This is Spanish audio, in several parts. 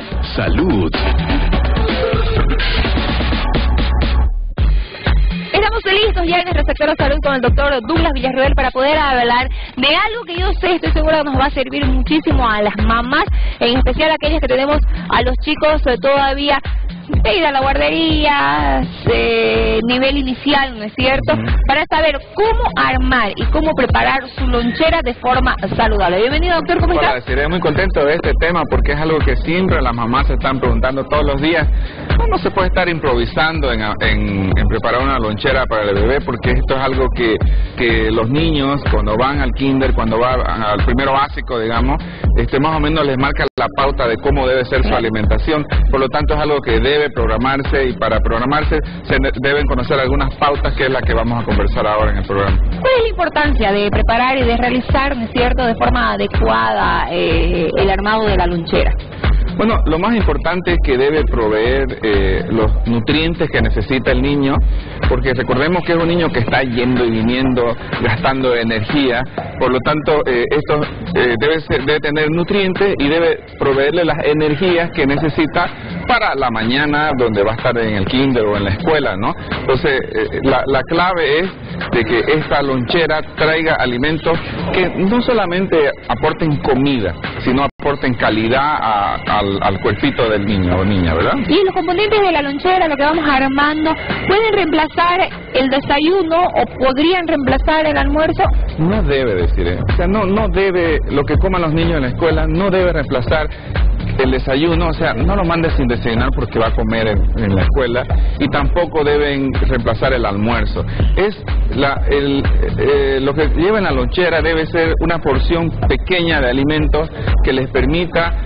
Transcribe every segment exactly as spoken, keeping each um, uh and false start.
Salud. Estamos listos ya en el Receptor de Salud con el doctor Douglas Villarroel para poder hablar de algo que yo sé, estoy segura que nos va a servir muchísimo a las mamás, en especial a aquellas que tenemos a los chicos eh, todavía de ir a la guardería, eh, nivel inicial, ¿no es cierto? Para saber cómo armar y cómo preparar su lonchera de forma saludable. Bienvenido, doctor, ¿cómo está? Hola, estaré muy contento de este tema porque es algo que siempre las mamás se están preguntando todos los días. ¿Cómo se puede estar improvisando en, en, en preparar una lonchera para el bebé? Porque esto es algo que, que los niños, cuando van al kinder, cuando van al primero básico, digamos, este, más o menos les marca la pauta de cómo debe ser su alimentación. Por lo tanto, es algo que debe debe programarse, y para programarse se deben conocer algunas pautas, que es la que vamos a conversar ahora en el programa. ¿Cuál es la importancia de preparar y de realizar, ¿no es cierto?, de forma adecuada eh, el armado de la lonchera? Bueno, lo más importante es que debe proveer eh, los nutrientes que necesita el niño, porque recordemos que es un niño que está yendo y viniendo, gastando energía, por lo tanto, eh, esto eh, debe, ser, debe tener nutrientes y debe proveerle las energías que necesita para la mañana, donde va a estar en el kinder o en la escuela, ¿no? Entonces, eh, la, la clave es de que esta lonchera traiga alimentos que no solamente aporten comida, sino aporten calidad a, a Al, al cuerpito del niño o niña, ¿verdad? Y los componentes de la lonchera, lo que vamos armando, ¿pueden reemplazar el desayuno o podrían reemplazar el almuerzo? No debe decir, ¿eh? O sea, no, no debe, lo que coman los niños en la escuela no debe reemplazar el desayuno, o sea, no lo mandes sin desayunar porque va a comer en, en la escuela, y tampoco deben reemplazar el almuerzo. Es la, el, eh, lo que lleva en la lonchera debe ser una porción pequeña de alimentos que les permita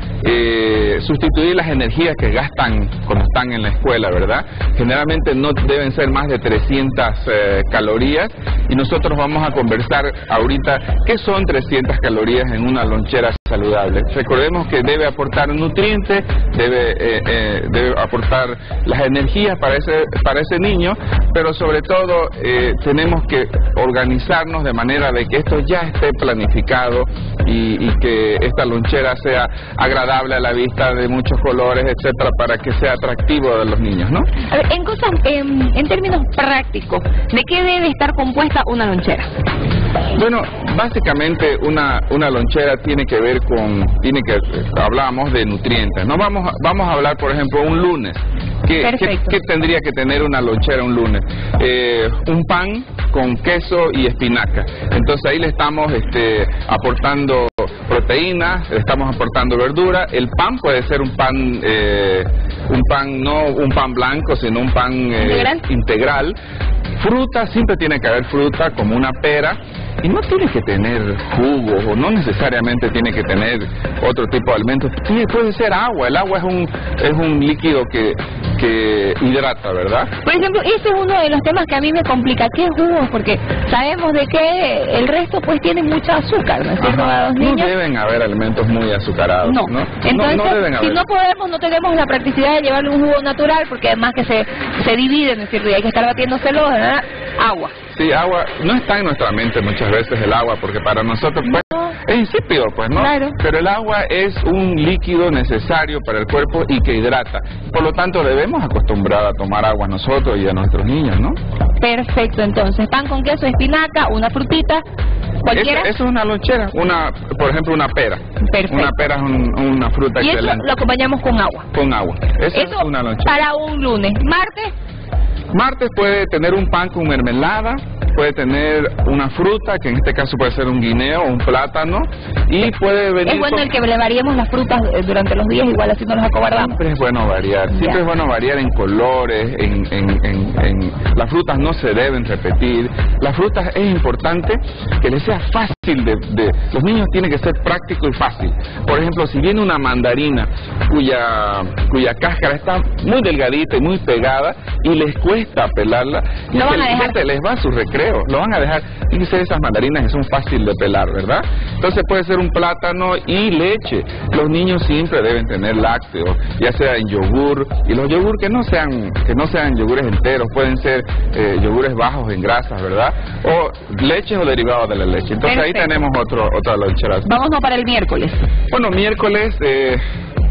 eh, sustituir las energías que gastan cuando están en la escuela, ¿verdad? Generalmente no deben ser más de trescientas eh, calorías, y nosotros vamos a conversar ahorita qué son trescientas calorías en una lonchera saludable. Recordemos que debe aportar nutrientes, debe, eh, eh, debe aportar las energías para ese, para ese niño, pero sobre todo eh, tenemos que organizarnos de manera de que esto ya esté planificado y, y que esta lonchera sea agradable a la vista, de muchos colores, etcétera, para que sea atractivo de los niños, ¿no? A ver, en cosas, en, en términos prácticos, ¿de qué debe estar compuesta una lonchera? Bueno, básicamente una una lonchera tiene que ver con, tiene que, hablamos de nutrientes, ¿no? Vamos, vamos a hablar, por ejemplo, un lunes. ¿Qué, qué, qué tendría que tener una lonchera un lunes? Eh, un pan con queso y espinaca. Entonces ahí le estamos este, aportando proteínas, le estamos aportando verdura. El pan puede ser un pan, eh, un pan no un pan blanco, sino un pan eh, ¿integral? integral. Fruta, siempre tiene que haber fruta, como una pera, y no tiene que tener jugos, o no necesariamente tiene que tener otro tipo de alimentos. Sí, puede ser agua. El agua es un es un líquido que, que hidrata, ¿verdad? Por ejemplo, ese es uno de los temas que a mí me complica. ¿Qué es jugos? Porque sabemos de que el resto pues tiene mucho azúcar, ¿no es cierto? A los niños no deben haber alimentos muy azucarados, no. ¿no? Entonces, no, no deben haber. Si no podemos, no tenemos la practicidad de llevarle un jugo natural, porque además que se, se divide, ¿no es cierto? Y hay que estar batiéndoselo, ¿verdad? Agua. Sí, agua. No está en nuestra mente muchas veces el agua, porque para nosotros pues, no. es insípido, pues, ¿no? Claro. Pero el agua es un líquido necesario para el cuerpo y que hidrata. Por lo tanto, debemos acostumbrar a tomar agua nosotros y a nuestros niños, ¿no? Perfecto, entonces, pan con queso, espinaca, una frutita, cualquiera. Eso, eso es una lonchera, una, por ejemplo, una pera. Perfecto. Una pera es un, una fruta y excelente. Y eso lo acompañamos con agua. Con agua. Eso, eso es una lonchera. Para un lunes. Martes. Martes puede tener un pan con mermelada, puede tener una fruta, que en este caso puede ser un guineo o un plátano, y puede venir... Es bueno con... el que le variemos las frutas durante los días, igual así no nos acobardamos. Siempre es bueno variar, siempre ya. es bueno variar en colores, en, en, en, en... Las frutas no se deben repetir, las frutas es importante que les sea fácil de, de... Los niños tienen que ser práctico y fácil. Por ejemplo, si viene una mandarina cuya, cuya cáscara está muy delgadita y muy pegada, y les cuesta pelarla, lo van a dejar. Se les va a su recreo, lo van a dejar. Fíjense, esas mandarinas que son fáciles de pelar, ¿verdad? Entonces puede ser un plátano y leche. Los niños siempre deben tener lácteos, ya sea en yogur, y los yogur que no sean que no sean yogures enteros, pueden ser eh, yogures bajos en grasas, ¿verdad? O leches o derivados de la leche. Entonces Perfecto. Ahí tenemos otro otra lonchera. Vámonos para el miércoles. Bueno, miércoles... Eh,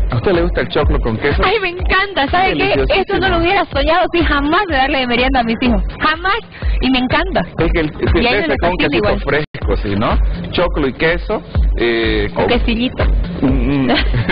¿A usted le gusta el choclo con queso? Ay, me encanta, ¿sabe qué? Esto no lo hubiera soñado si jamás de darle de merienda a mis hijos. Jamás, y me encanta. Es que el, y debe ser con un quesito igual. fresco, ¿sí, no? Choclo y queso. Eh, un quesillito. Un,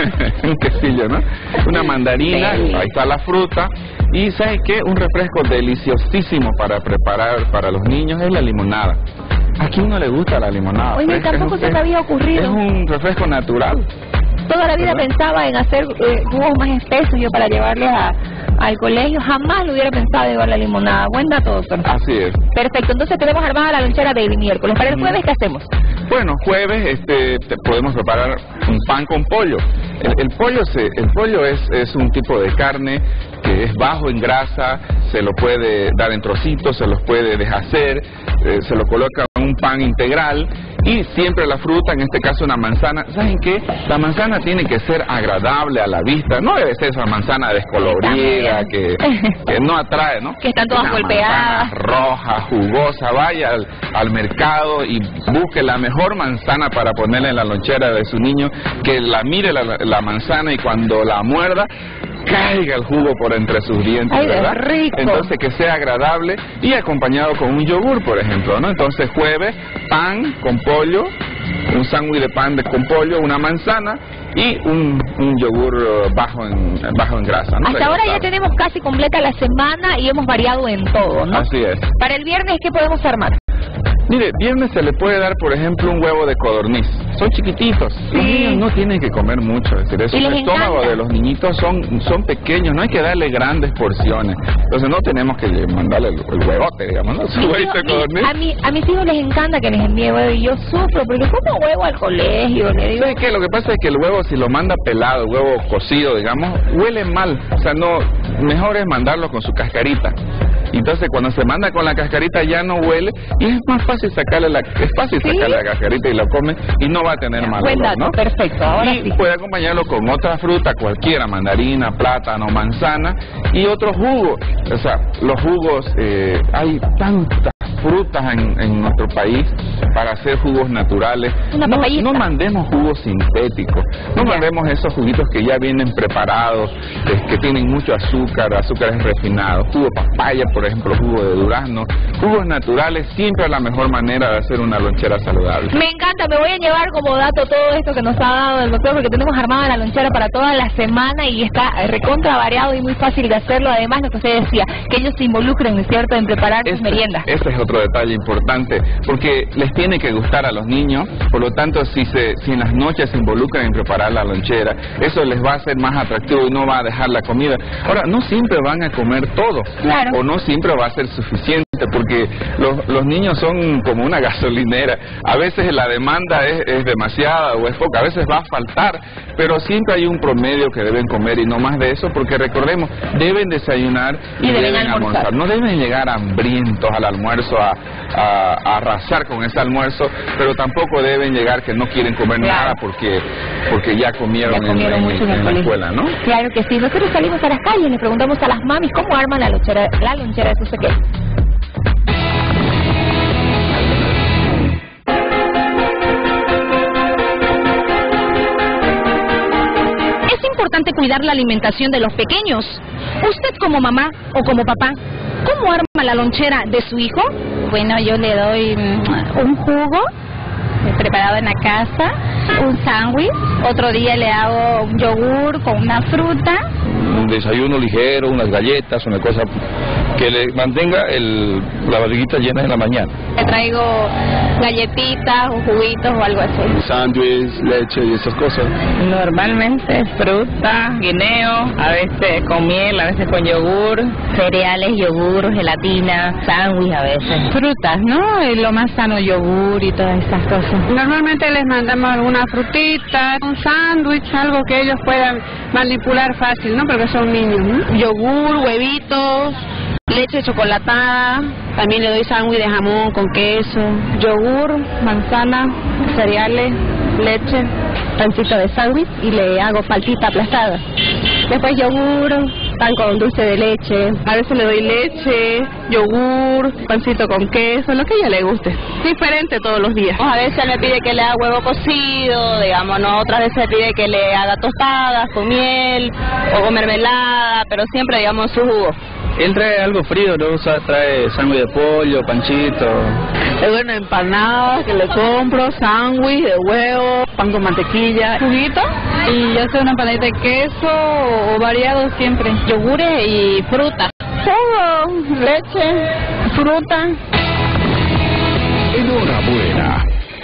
un quesillo, ¿no? Una mandarina, sí. Ahí está la fruta. Y ¿sabe qué? Un refresco deliciosísimo para preparar para los niños es la limonada. ¿A quién no le gusta la limonada? Oye, tampoco se me había ocurrido. Es un refresco natural. Toda la vida ¿verdad? Pensaba en hacer eh, jugos más espesos yo para llevarles a, al colegio. Jamás lo hubiera pensado llevar la limonada. Buen dato, doctor. Así es. Perfecto. Entonces tenemos armada la lonchera del miércoles. ¿Para el jueves qué hacemos? Bueno, jueves este, te podemos preparar un pan con pollo. El, el pollo, se, el pollo es, es un tipo de carne que es bajo en grasa, se lo puede dar en trocitos, se los puede deshacer, eh, se lo coloca en un pan integral y siempre la fruta, en este caso una manzana. ¿Saben qué? La manzana tiene que ser agradable a la vista, no debe ser esa manzana descolorida que, que no atrae, ¿no? Que están todas una golpeadas. Roja, jugosa, vaya al, al mercado y busque la mejor manzana para ponerle en la lonchera de su niño, que la mire la, la manzana y cuando la muerda caiga el jugo por entre sus dientes. Ay, ¿verdad? Rico. Entonces que sea agradable y acompañado con un yogur, por ejemplo, ¿no? Entonces jueves, pan con pollo, un sándwich de pan de, con pollo, una manzana y un, un yogur bajo en bajo en grasa, ¿no? Hasta ahora ya tenemos casi completa la semana y hemos variado en todo, ¿no? Así es. Para el viernes, ¿qué podemos armar? Mire, viernes se le puede dar, por ejemplo, un huevo de codorniz. Son chiquititos. Sí. Los niños no tienen que comer mucho. Es decir, eso, el estómago encanta. De los niñitos son son pequeños. No hay que darle grandes porciones. Entonces no tenemos que mandarle el, el huevote, digamos, ¿no? Su huevito de codorniz. A, mi, a mis hijos les encanta que les envíe huevo y yo sufro porque como huevo al colegio. Le digo... ¿Sabe qué? Lo que pasa es que el huevo, si lo manda pelado, el huevo cocido, digamos, huele mal. O sea, no, mejor es mandarlo con su cascarita. Entonces cuando se manda con la cascarita ya no huele y es más fácil sacarle la es fácil ¿Sí? sacarle la cascarita y lo come y no va a tener mal Buen olor, dato, ¿no? Perfecto. Ahora y sí. puede acompañarlo con otra fruta cualquiera, mandarina, plátano, manzana y otro jugo. O sea, los jugos, eh, hay tantas frutas en, en nuestro país para hacer jugos naturales. Una no, papayita. no mandemos jugos sintéticos, no ya. mandemos esos juguitos que ya vienen preparados, eh, que tienen mucho azúcar, azúcares refinados, jugo de papaya, por ejemplo, jugo de durazno, jugos naturales, siempre es la mejor manera de hacer una lonchera saludable. Me encanta, me voy a llevar como dato todo esto que nos ha dado el doctor, porque tenemos armada la lonchera para toda la semana y está recontra variado y muy fácil de hacerlo. Además, lo que usted decía, que ellos se involucren, ¿no es cierto?, en preparar sus este, meriendas. Este es otro detalle importante, porque les tiene que gustar a los niños, por lo tanto, si, se, si en las noches se involucran en preparar la lonchera, eso les va a hacer más atractivo y no va a dejar la comida. Ahora, no siempre van a comer todo, claro. o no siempre va a ser suficiente, porque los, los niños son como una gasolinera. A veces la demanda es, es demasiada o es poca, a veces va a faltar, pero siempre hay un promedio que deben comer y no más de eso, porque recordemos, deben desayunar y, y deben, deben almorzar. No deben llegar hambrientos al almuerzo a, a, a arrasar con ese almuerzo, pero tampoco deben llegar que no quieren comer claro. nada porque porque ya comieron, ya comieron en, mucho en, en, en la escuela, ¿no? Claro que sí. Nosotros salimos a las calles y le preguntamos a las mamis cómo arman la lonchera, la lonchera de sus pequeños. Es importante cuidar la alimentación de los pequeños. Usted como mamá o como papá, ¿cómo arma la lonchera de su hijo? Bueno, yo le doy un jugo preparado en la casa, un sándwich, otro día le hago un yogur con una fruta. Un desayuno ligero, unas galletas, una cosa que le mantenga el, la barriguita llena en la mañana. Le traigo galletitas o juguitos o algo así. Sándwich, leche y esas cosas. Normalmente fruta, guineo, a veces con miel, a veces con yogur. Cereales, yogur, gelatina, sándwich a veces. Frutas, ¿no? Y lo más sano, yogur y todas esas cosas. Normalmente les mandamos alguna frutita, un sándwich, algo que ellos puedan manipular fácil, ¿no? Porque son niños, ¿no? Yogur, huevitos, leche chocolatada, también le doy sándwich de jamón con queso, yogur, manzana, cereales, leche, pancito de sándwich y le hago paltita aplastada. Después yogur, Pan con dulce de leche. A veces le doy leche, yogur, pancito con queso, lo que a ella le guste. Diferente todos los días. A veces me pide que le haga huevo cocido, digamos, ¿no? Otras veces me pide que le haga tostadas con miel o con mermelada, pero siempre, digamos, su jugo. Él trae algo frío, ¿no? O sea, trae sándwich de pollo, panchito. Es bueno, empanadas que le compro, sándwich de huevo, pan con mantequilla, juguito. Y ya sea una empanadita de queso o variado siempre. Yogures y fruta. Todo, leche, fruta. Enhorabuena.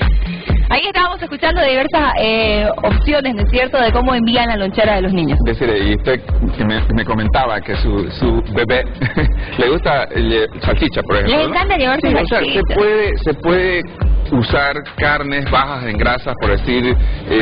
Ahí estábamos escuchando diversas eh, opciones, ¿no es cierto?, de cómo envían la lonchera de los niños. Es decir, y usted que me, me comentaba que su, su bebé le gusta eh, salchicha, por ejemplo. Le encanta llevarse sí, salchicha. O sea, se puede, se puede usar carnes bajas en grasas, por decir,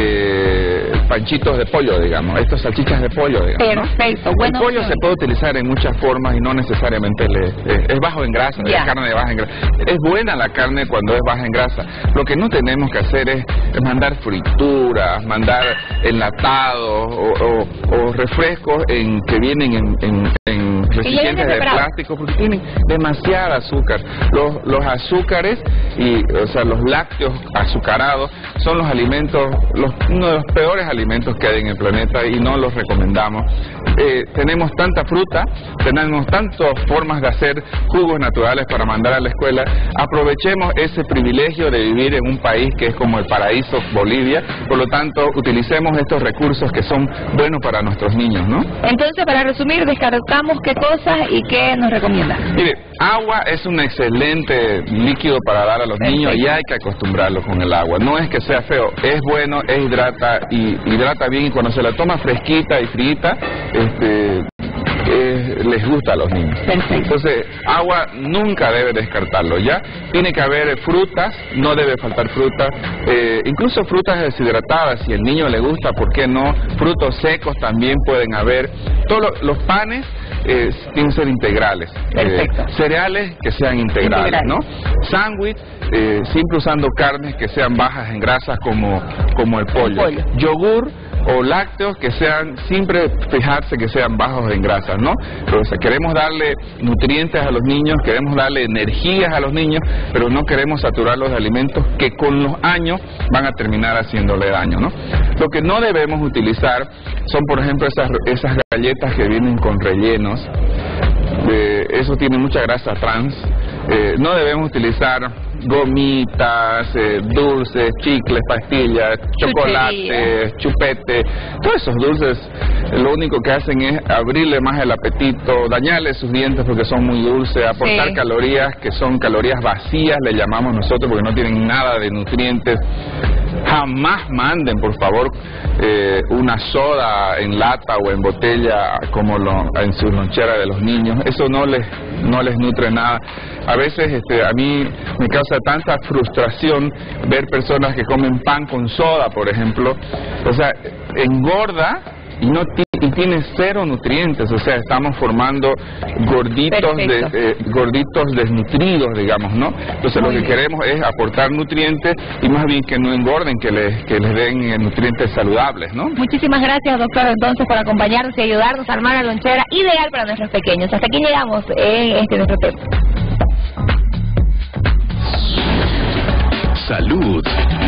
eh, panchitos de pollo, digamos, estos salchichas de pollo, digamos. Perfecto, ¿no? bueno. El pollo se puede utilizar en muchas formas y no necesariamente le, eh, es bajo en grasa, Yeah. es carne de baja en grasa. Es buena la carne cuando es baja en grasa. Lo que no tenemos que hacer es, es mandar frituras, mandar enlatados o, o, o refrescos en, que vienen en, en, en recipientes de plástico porque tienen demasiada azúcar. Los, los azúcares y, o sea, los lácteos azucarados son los alimentos, los, uno de los peores alimentos que hay en el planeta y no los recomendamos. Eh, tenemos tanta fruta, tenemos tantas formas de hacer jugos naturales para mandar a la escuela. Aprovechemos ese privilegio de vivir en un país que es como el paraíso Bolivia, por lo tanto utilicemos estos recursos que son buenos para nuestros niños, ¿no? Entonces, para resumir, descartamos qué cosas y qué nos recomienda. Mire, agua es un excelente líquido para dar a los Perfecto. niños y hay que acostumbrarlos con el agua. No es que sea feo, es bueno, es hidrata y hidrata bien y cuando se la toma fresquita y frita, este, eh, les gusta a los niños. Perfecto. Entonces, agua nunca debe descartarlo, ¿ya? Tiene que haber frutas, no debe faltar fruta, eh, incluso frutas deshidratadas, si al niño le gusta, ¿por qué no? Frutos secos también pueden haber. Todos los, los panes eh, tienen que ser integrales. Perfecto. Eh, cereales que sean integrales, Integral. ¿no? Sándwich, eh, siempre usando carnes que sean bajas en grasas como, como el pollo. El pollo. Yogur o lácteos que sean, siempre fijarse que sean bajos en grasas, ¿no? Pero, o sea, queremos darle nutrientes a los niños, queremos darle energías a los niños, pero no queremos saturarlos de alimentos que con los años van a terminar haciéndole daño, ¿no? Lo que no debemos utilizar son, por ejemplo, esas, esas galletas que vienen con rellenos. Eh, eso tiene mucha grasa trans. Eh, no debemos utilizar gomitas, eh, dulces, chicles, pastillas, chocolates, chupete. Todos esos dulces lo único que hacen es abrirle más el apetito, dañarle sus dientes porque son muy dulces, aportar Sí. calorías que son calorías vacías, le llamamos nosotros, porque no tienen nada de nutrientes. Jamás manden, por favor, eh, una soda en lata o en botella como lo, en su lonchera de los niños. Eso no les no les nutre nada. A veces este, a mí me causa tanta frustración ver personas que comen pan con soda, por ejemplo. O sea, engorda y no ti- y tiene cero nutrientes, o sea, estamos formando gorditos de, Perfecto. eh, gorditos desnutridos, digamos, ¿no? Entonces Muy lo que bien. queremos es aportar nutrientes y más bien que no engorden, que les, que les den eh, nutrientes saludables, ¿no? Muchísimas gracias, doctor, entonces, por acompañarnos y ayudarnos a armar la lonchera ideal para nuestros pequeños. Hasta aquí llegamos en este nuestro tema. Salud.